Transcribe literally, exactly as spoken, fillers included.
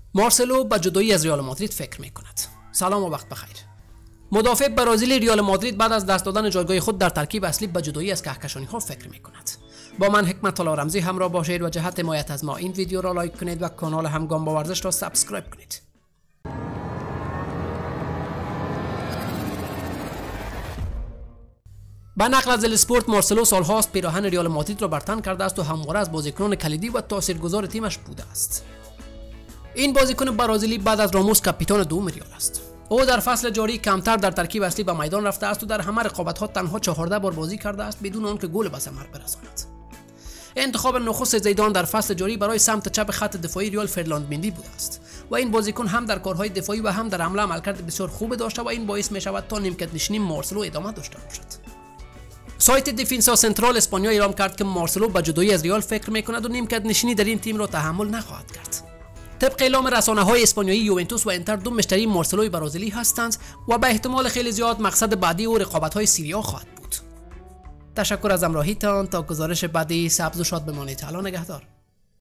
مارسلو به جدایی از ریال مادرید فکر میکند. سلام و وقت بخیر. مدافع برازیلی ریال مادرید بعد از دست دادن جایگاه خود در ترکیب اصلی به جدایی از کهکشانی ها فکر میکند. با من حکمت الله رمزی همراه باشید و جهت حمایت از ما این ویدیو را لایک کنید و کانال همگام با ورزش را سابسکرایب کنید. با نقل از الاسپورت، مارسلو سالهاست پیراهن ریال مادرید را بر تن کرده است و همواره از بازیکنان کلیدی و تاثیرگذار تیمش بوده است. این بازیکن برازیلی بعد از راموس کاپیتان دوم ریال است. او در فصل جاری کمتر در ترکیب اصلی به میدان رفته است و در همه رقابت‌ها تنها چهارده بار بازی کرده است بدون آنکه گل به ثمر برساند. انتخاب نخست زیدان در فصل جاری برای سمت چپ خط دفاعی ریال فرلاند مندی بوده است و این بازیکن هم در کارهای دفاعی و هم در حمله عملکرد بسیار خوب داشته و این باعث می شود تا نیمکت نشینی مارسلو ادامه داشته باشد. سایت دیفینسا سنترال اسپانیا اعلام کرد که مارسلو به جدایی از ریال فکر میکند و نیمکت نشینی در این تیم را تحمل نخواهد کرد. طبق اعلام رسانه‌های اسپانیایی، یوونتوس و انتر دو مشتری مارسلوی برازیلی هستند و به احتمال خیلی زیاد مقصد بعدی او رقابت‌های سری آ خواهد بود. تشکر از همراهیتان. تا گزارش بعدی سبز و شاد بمانید. الله نگهدار.